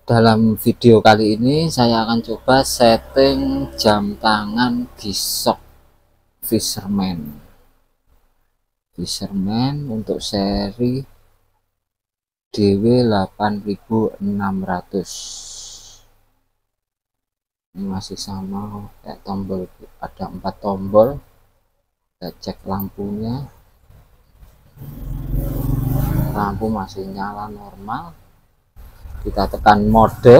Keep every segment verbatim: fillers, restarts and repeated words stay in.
Dalam video kali ini saya akan coba setting jam tangan G-Shock Fisherman Fisherman untuk seri D W delapan ribu enam ratus. Ini masih sama kayak tombol, ada empat tombol. Kita cek lampunya, lampu masih nyala normal. Kita tekan mode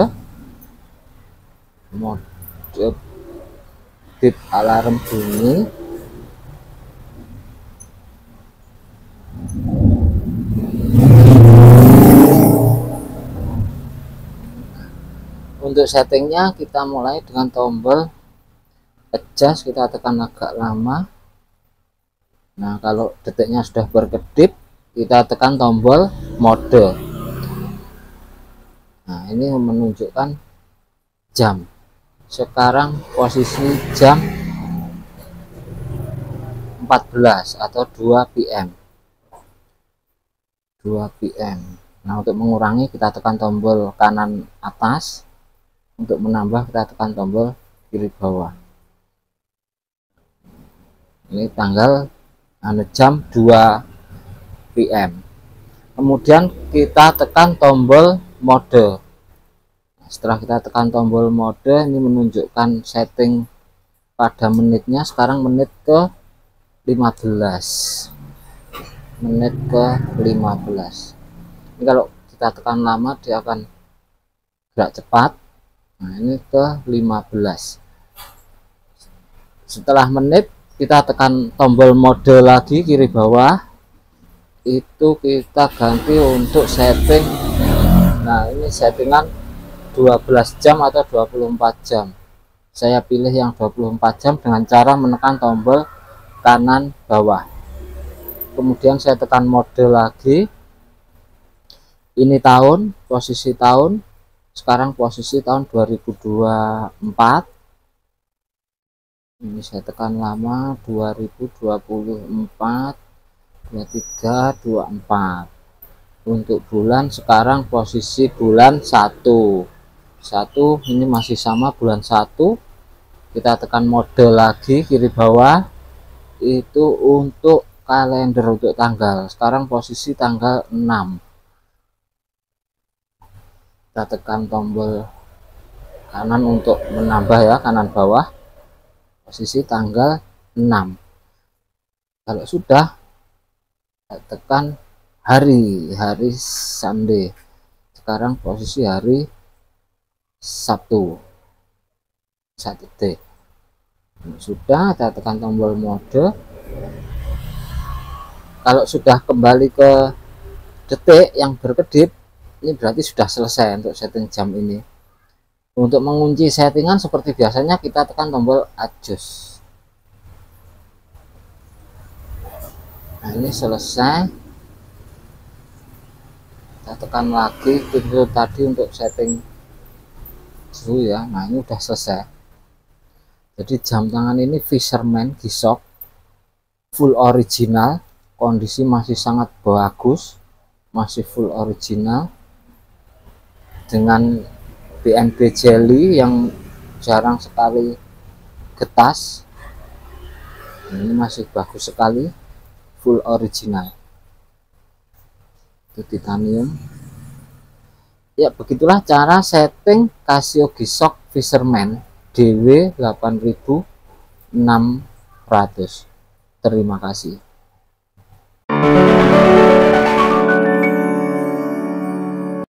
mode bip alarm bunyi. Untuk settingnya kita mulai dengan tombol adjust, kita tekan agak lama. Nah, kalau detiknya sudah berkedip, kita tekan tombol mode. Nah, ini menunjukkan jam. Sekarang posisi jam empat belas atau dua P M dua P M. Nah, untuk mengurangi kita tekan tombol kanan atas, untuk menambah kita tekan tombol kiri bawah. Ini tanggal anu jam dua P M. Kemudian kita tekan tombol mode. Setelah kita tekan tombol mode, ini menunjukkan setting pada menitnya. Sekarang menit ke lima belas, menit ke lima belas. Ini kalau kita tekan lama, dia akan gerak cepat. Nah, ini ke lima belas. Setelah menit, kita tekan tombol mode lagi kiri bawah. Itu kita ganti untuk setting. Nah, ini settingan dua belas jam atau dua puluh empat jam. Saya pilih yang dua puluh empat jam dengan cara menekan tombol kanan bawah. Kemudian saya tekan mode lagi. Ini tahun, posisi tahun. Sekarang posisi tahun dua ribu dua puluh empat. Ini saya tekan lama, dua ribu dua puluh empat, dua puluh tiga, dua puluh empat. Untuk bulan sekarang posisi bulan satu. Satu ini masih sama bulan satu. Kita tekan mode lagi kiri bawah. Itu untuk kalender, untuk tanggal. Sekarang posisi tanggal enam. Kita tekan tombol kanan untuk menambah ya, kanan bawah. Posisi tanggal enam. Kalau sudah, kita tekan hari, hari Sunday. Sekarang posisi hari Sabtu, Saturday. Sudah, kita tekan tombol mode. Kalau sudah kembali ke detik yang berkedip, ini berarti sudah selesai untuk setting jam ini. Untuk mengunci settingan seperti biasanya, kita tekan tombol adjust. Nah, ini selesai. Kita tekan lagi pintu tadi untuk setting suhu ya. Nah, ini udah selesai. Jadi jam tangan ini Fisherman G-Shock, full original, kondisi masih sangat bagus, masih full original, dengan B N B jelly yang jarang sekali getas. Ini masih bagus sekali, full original. Itu titanium. Ya, begitulah cara setting Casio G-Shock Fisherman D W delapan ribu enam ratus. Terima kasih.